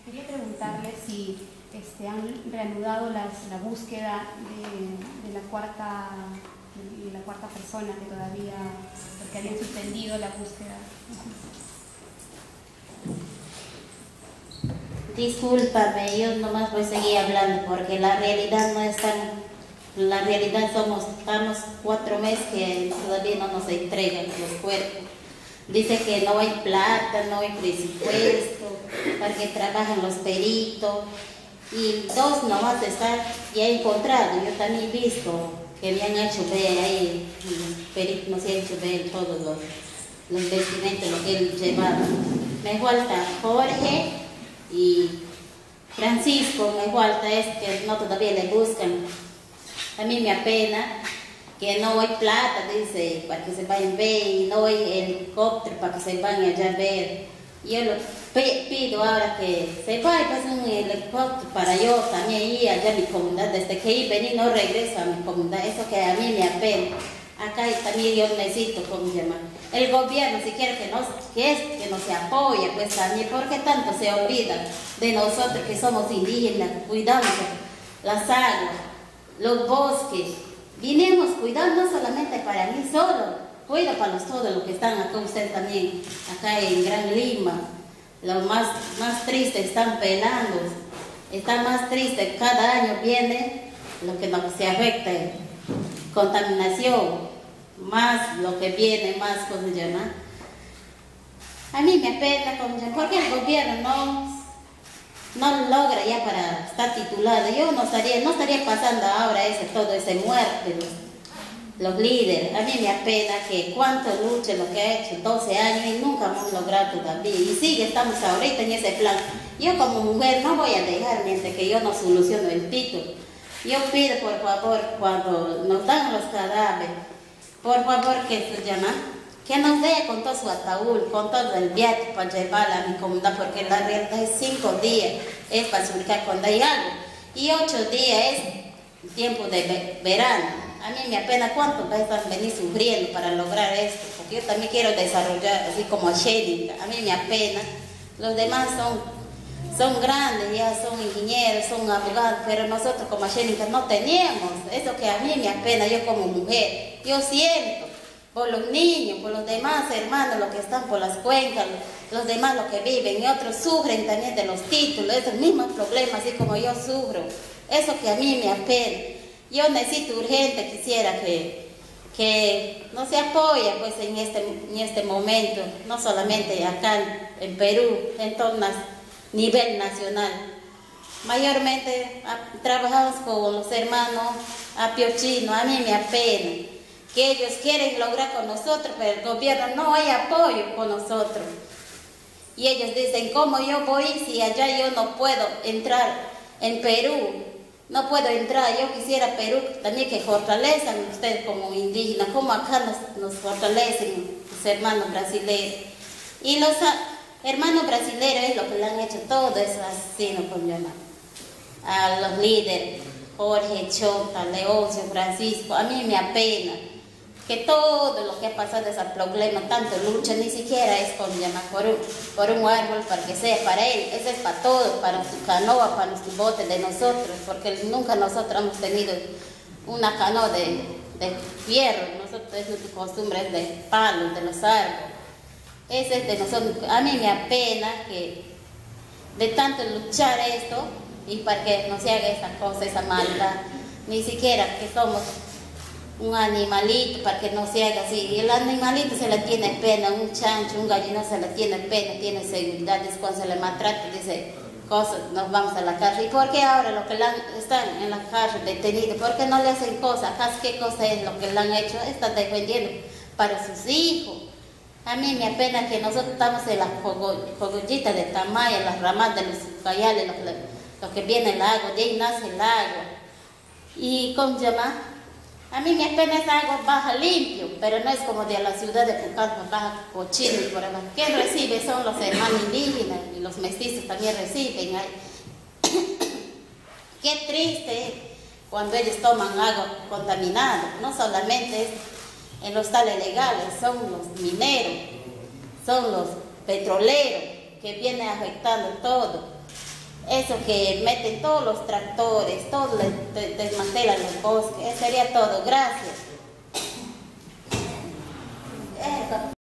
Quería preguntarle si han reanudado la búsqueda de la cuarta persona que todavía, porque habían suspendido la búsqueda. Discúlpame, yo nomás voy a seguir hablando porque la realidad no es tan... La realidad estamos 4 meses que todavía no nos entregan los cuerpos. Dice que no hay plata, no hay presupuesto, para que trabajan los peritos. Y 2 nomás están ya encontrados. Yo también he visto que me han hecho ver ahí, los peritos nos han hecho ver todos los vestimentos, lo que él llevaba. Me falta Jorge y Francisco, me falta que no todavía le buscan. A mí me apena que no hay plata, dice, para que se vayan a ver, y no hay helicóptero para que se vayan allá a ver. Yo lo pido ahora que se vaya pues, un helicóptero para yo también ir allá a mi comunidad. Desde que iba vení no regreso a mi comunidad, eso que a mí me apena. Acá también yo necesito, ¿cómo se llama? El gobierno, si quiere que nos se apoye, pues también, porque tanto se olvida de nosotros que somos indígenas, cuidamos las aguas, los bosques. Vinimos cuidando no solamente para mí solo, cuida para todos los que están acá, ustedes también, acá en Gran Lima. Los más tristes están pelando, están más tristes, cada año viene lo que nos se afecta, contaminación, más lo que viene, más cosas se llama. A mí me apena, porque el gobierno no logra ya para estar titulado. Yo no estaría pasando ahora todo ese muerte, los líderes. A mí me apena que cuánto lucha lo que ha hecho 12 años y nunca hemos logrado todavía. Y sigue, estamos ahorita en ese plan. Yo como mujer no voy a dejar mientras que yo no soluciono el título. Yo pido por favor, cuando nos dan los cadáveres, por favor que nos dé con todo su ataúd, con todo el viaje para llevar a mi comunidad, porque la realidad es 5 días, es para explicar cuando hay algo, y 8 días es tiempo de verano. A mí me apena cuánto van a venir sufriendo para lograr esto, porque yo también quiero desarrollar, así como Sherin. A mí me apena. Los demás son grandes, ya son ingenieros, son abogados, pero nosotros como Sherin no teníamos. Eso que a mí me apena, yo como mujer, yo siento por los niños, por los demás hermanos, los que están por las cuencas, los demás los que viven, y otros sufren también de los títulos, esos mismos problemas, así como yo sufro. Eso que a mí me apena. Yo necesito urgente, quisiera que no se apoye pues, en este momento, no solamente acá en Perú, en todo nivel nacional. Mayormente trabajamos con los hermanos apiochinos, a mí me apena que ellos quieren lograr con nosotros, pero el gobierno no hay apoyo con nosotros. Y ellos dicen, ¿cómo yo voy si allá yo no puedo entrar en Perú? No puedo entrar, yo quisiera Perú también que fortalezcan ustedes como indígenas, como acá nos fortalecen los hermanos brasileños. Y los hermanos brasileños es lo que le han hecho todo eso así, ¿no? A los líderes, Jorge, Chota, Leoncio, Francisco, a mí me apena que todo lo que ha pasado es el problema, tanto lucha, ni siquiera es por un árbol para que sea para él, eso es para todos, para su canoa, para nuestro bote de nosotros, porque nunca nosotros hemos tenido una canoa de fierro, nosotros es nuestra costumbre, es de palos, de los árboles, ese es de nosotros. A mí me apena que de tanto luchar esto y para que no se haga esa cosa, esa maldad, ni siquiera que somos un animalito para que no se haga así. Y el animalito se le tiene pena, un chancho, un gallino se le tiene pena, tiene seguridad, es cuando se le maltrata, dice cosas, nos vamos a la cárcel. ¿Y por qué ahora los que están en la cárcel detenidos, por qué no le hacen cosas? ¿Acaso qué cosa es lo que le han hecho? Están defendiendo para sus hijos. A mí me apena que nosotros estamos en las cogollitas de Tamaya, las ramas de los cayales, lo que viene el agua, de ahí nace el agua. Y ¿cómo se llama? A mí me apena esa agua baja limpio, pero no es como de la ciudad de Pucallpa, baja cochino y por acá. ¿Quién recibe? Son los hermanos indígenas y los mestizos también reciben. Qué triste cuando ellos toman agua contaminada. No solamente es en los tales legales, son los mineros, son los petroleros que vienen afectando todo. Eso que meten todos los tractores, todo desmantelan los bosques, eso sería todo. Gracias.